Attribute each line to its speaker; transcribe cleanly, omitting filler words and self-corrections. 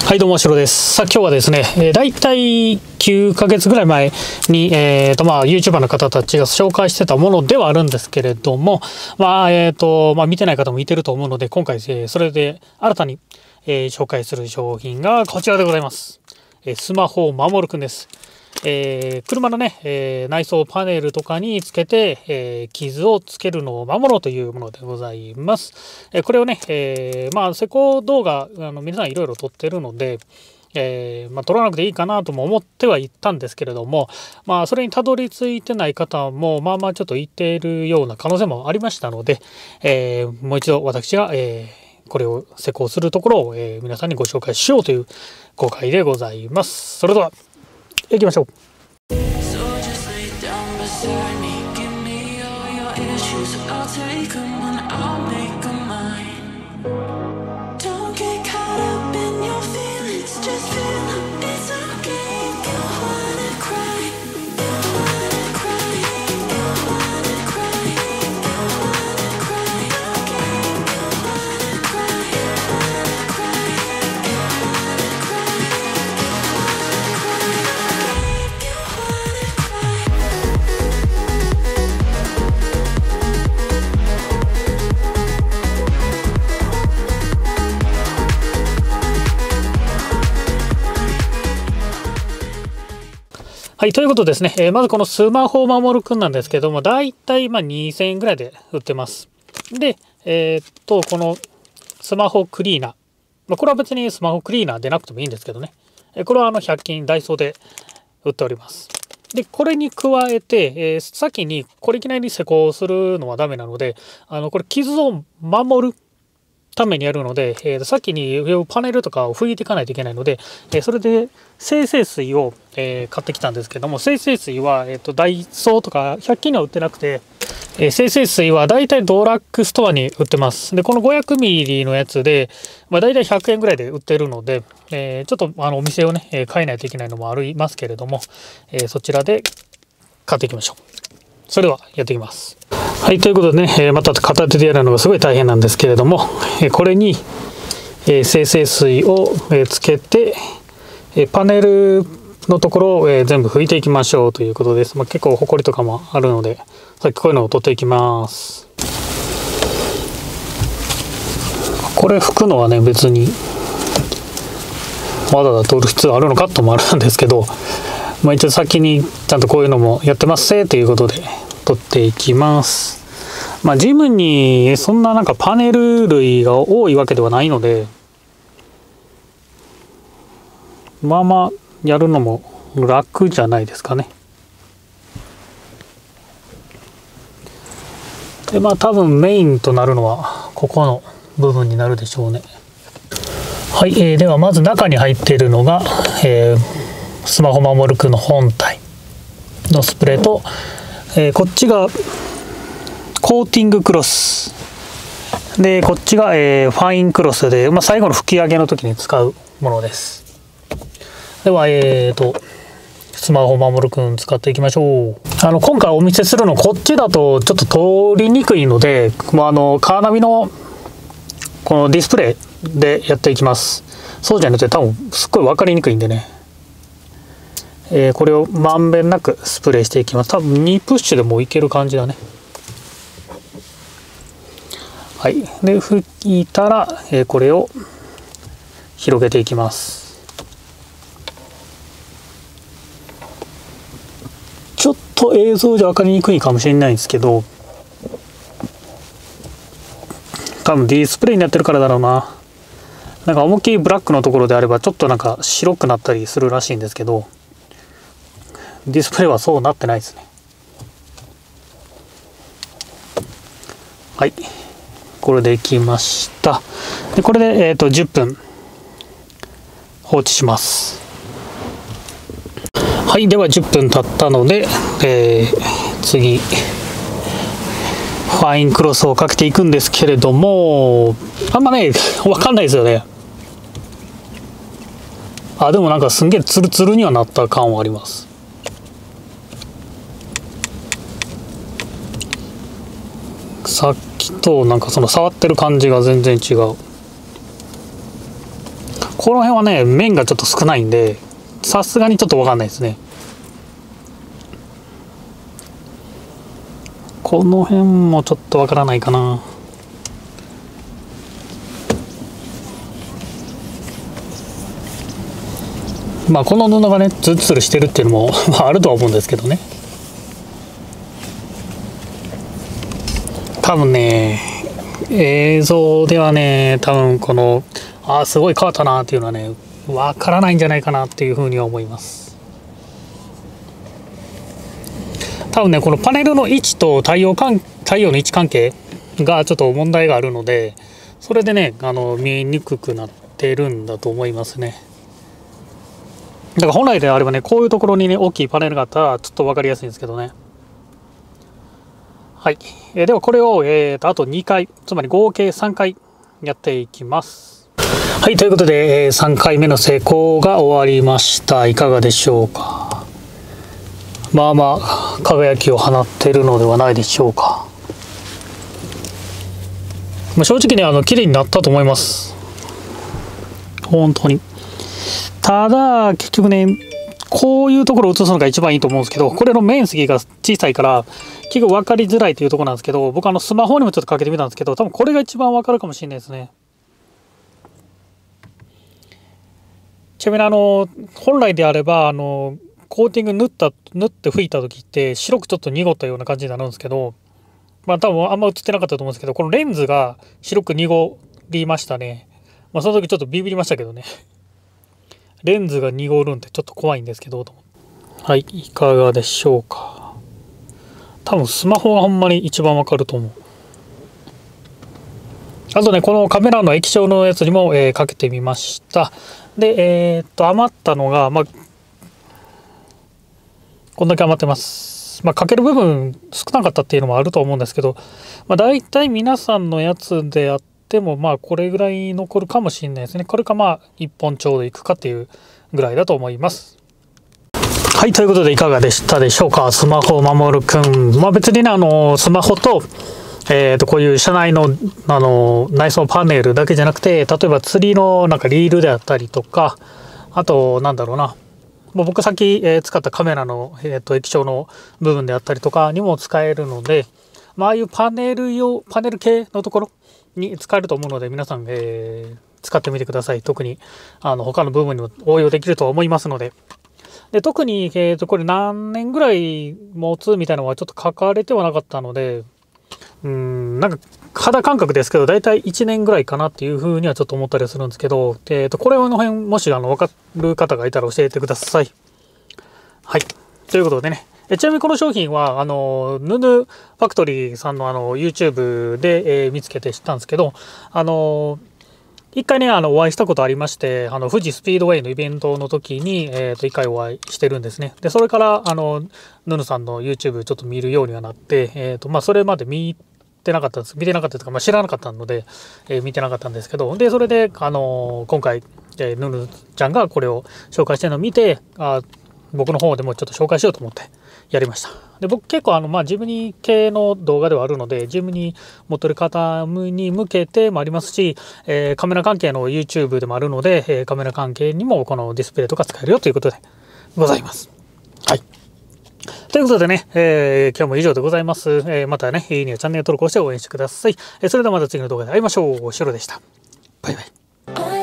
Speaker 1: はい、どうも、しろです。さあ、今日はですね、だいたい9ヶ月ぐらい前に、YouTuber の方たちが紹介してたものではあるんですけれども、見てない方もいてると思うので、今回、それで新たに、紹介する商品がこちらでございます。スマホを守るくんです。車のね、内装パネルとかにつけて、傷をつけるのを守ろうというものでございます。これをね、施工動画皆さんいろいろ撮ってるので、撮らなくていいかなとも思ってはいったんですけれども、それにたどり着いてない方もちょっといているような可能性もありましたので、もう一度私が、これを施工するところを、皆さんにご紹介しようという公開でございます。それでは行きましょう。はい、ということですね、まずこのスマホ守るくんなんですけども、だいたい2000円ぐらいで売ってます。で、このスマホクリーナー、これは別にスマホクリーナーでなくてもいいんですけどね、これは100均ダイソーで売っております。で、これに加えて、先にこれいきなり施工するのはダメなので、これ傷を守るためにやるので、先にパネルとかを拭いていかないといけないので、それで精製水を、買ってきたんですけども、精製水は、ダイソーとか100均には売ってなくて、精製水はだいたいドラッグストアに売ってます。で、この500ミリのやつで、だいたい100円ぐらいで売ってるので、ちょっとお店をね、変えないといけないのもありますけれども、そちらで買っていきましょう。それではやっていきます。はい、ということでね、また片手でやるのがすごい大変なんですけれども、これに精製水をつけて、パネルのところを全部拭いていきましょうということです。結構ホコリとかもあるので、さっきこういうのを取っていきます。これ拭くのはね、別にわざわざ取る必要あるのかともあるんですけど、一応先にちゃんとこういうのもやってますせということで取っていきます。ジムにそんなパネル類が多いわけではないので、やるのも楽じゃないですかね。で多分メインとなるのはここの部分になるでしょうね。はい、ではまず中に入っているのが、スマホ守るくんの本体のスプレーと、こっちがコーティングクロスで、こっちが、ファインクロスで、最後の拭き上げの時に使うものです。ではスマホ守るくん使っていきましょう。今回お見せするのこっちだとちょっと通りにくいので、カーナビのこのディスプレイでやっていきます。そうじゃなくて多分すっごい分かりにくいんでね、これをまんべんなくスプレーしていきます。多分2プッシュでもういける感じだね。はい、で拭いたら、これを広げていきます。ちょっと映像じゃ分かりにくいかもしれないんですけど、多分ディスプレイになってるからだろうな。思いっきりブラックのところであればちょっと白くなったりするらしいんですけど、ディスプレイはそうなってないですね。はい、これでいきました。でこれで、10分放置します。はい、では10分経ったので、次ファインクロスをかけていくんですけれども、あんまね分かんないですよね。でもすんげえツルツルにはなった感はあります。さっきとその触ってる感じが全然違う。 この辺はね、面がちょっと少ないんで、さすがにちょっとわかんないですね。この辺もちょっとわからないかな。まあこの布がね、ツルツルしてるっていうのもあるとは思うんですけどね。多分ね、映像ではね、多分この、すごい変わったなっていうのはね、わからないんじゃないかなっていうふうには思います。多分ね、このパネルの位置と太陽の位置関係がちょっと問題があるので、それでね、見えにくくなってるんだと思いますね。だから本来であればね、こういうところにね、大きいパネルがあったらちょっと分かりやすいんですけどね。はい。ではこれを、あと2回、つまり合計3回やっていきます。はい、ということで、3回目の成功が終わりました。いかがでしょうか。まあまあ、輝きを放っているのではないでしょうか。正直ね、綺麗になったと思います。本当に。ただ、結局ね、こういうところを映すのが一番いいと思うんですけど、これの面積が小さいから、結構分かりづらいというところなんですけど、僕スマホにもちょっとかけてみたんですけど、多分これが一番分かるかもしれないですね。ちなみに本来であれば、コーティング塗って拭いた時って、白くちょっと濁ったような感じになるんですけど、まあ多分あんま映ってなかったと思うんですけど、このレンズが白く濁りましたね。まあその時ちょっとビビりましたけどね。レンズが濁るんでちょっと怖いんですけど、はい、いかがでしょうか。多分スマホがほんまに一番わかると思う。あとね、このカメラの液晶のやつにも、かけてみました。で、余ったのが、まあ、こんだけ余ってます。まあ、かける部分少なかったっていうのもあると思うんですけど、まあ、大体皆さんのやつであっても、まあ、これぐらい残るかもしれないですね。これかまあ、1本ちょうどいくかっていうぐらいだと思います。はい、ということでいかがでしたでしょうか。スマホを守るくん。まあ、別にね、スマホと、こういう車内の、内装パネルだけじゃなくて、例えば釣りのなんかリールであったりとか、あと、なんだろうな。もう僕さっき、使ったカメラの、液晶の部分であったりとかにも使えるので、まあ、ああいうパネル系のところに使えると思うので、皆さん、使ってみてください。特に、他の部分にも応用できると思いますので。で、特に、これ何年ぐらい持つみたいなのはちょっと書かれてはなかったので、なんか肌感覚ですけど、だいたい1年ぐらいかなっていうふうにはちょっと思ったりするんですけど、これの辺、もし分かる方がいたら教えてください。はい。ということでね、ちなみにこの商品は、ヌヌファクトリーさんのYouTube で、見つけて知ったんですけど、一回ね、お会いしたことありまして、富士スピードウェイのイベントの時に、一回お会いしてるんですね。で、それから、ヌヌさんの YouTube ちょっと見るようにはなって、まあ、それまで見てなかったというか、まあ、知らなかったので、見てなかったんですけど、で、それで、今回、ヌヌちゃんがこれを紹介してるのを見て、僕の方でもちょっと紹介しようと思ってやりました。で、僕結構まあ、ジムニー系の動画ではあるので、ジムニー持ってる方に向けてもありますし、カメラ関係の YouTube でもあるので、カメラ関係にもこのディスプレイとか使えるよということでございます。はい。ということでね、今日も以上でございます。またね、いいねやチャンネル登録をして応援してください。それではまた次の動画で会いましょう。シロでした。バイバイ。